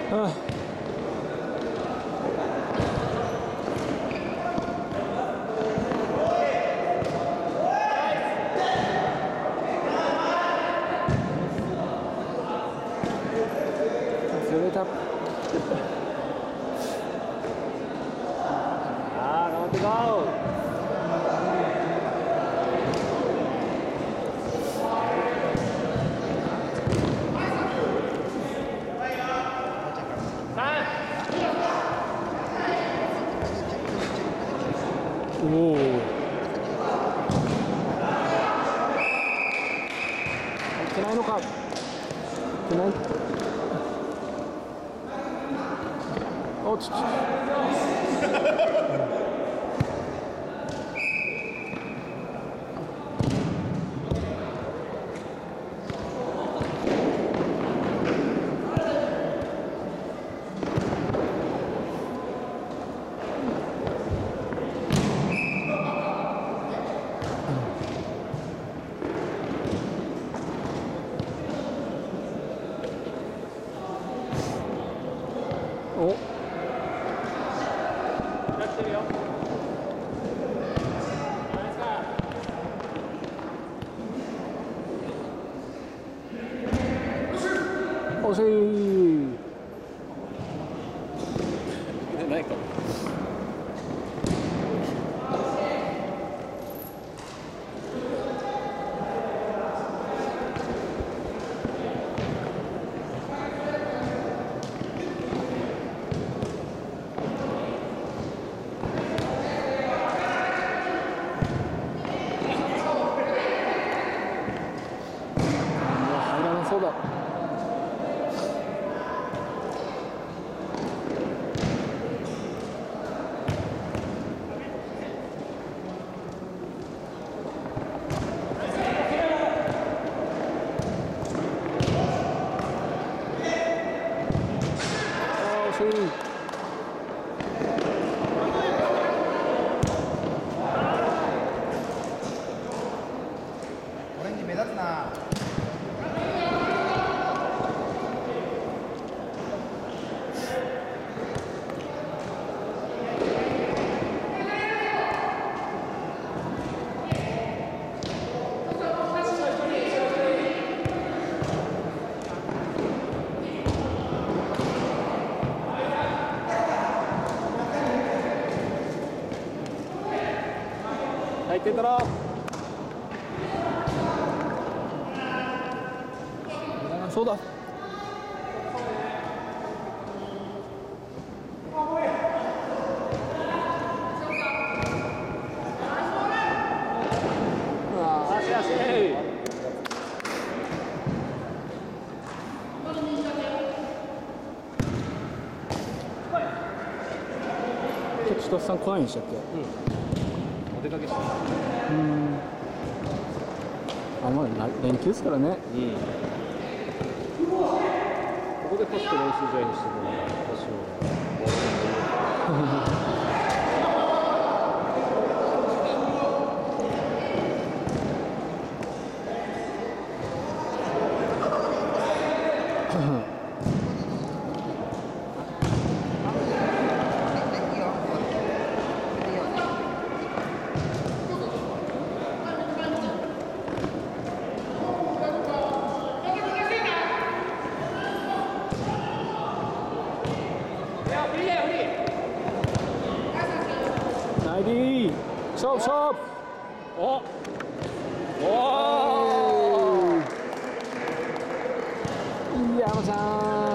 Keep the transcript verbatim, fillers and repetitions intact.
あずれた。ああ、頑張っていこう。おお。いけないのか。いけない。おちち。お。やってるよ。惜しい。でないか。そうだ。惜しい。 オレンジ目立つな。 入ってたら。そうだ。ああ、しやすい。ちょっと千歳さん来ないんでしたっけ？うん。 お出かけしてる。 うん。あ、まあ連休ですからね。 うん。ここでパスと練習試合にしてくるのが私は。 ナイディー、勝負勝負。おおー、山ちゃん。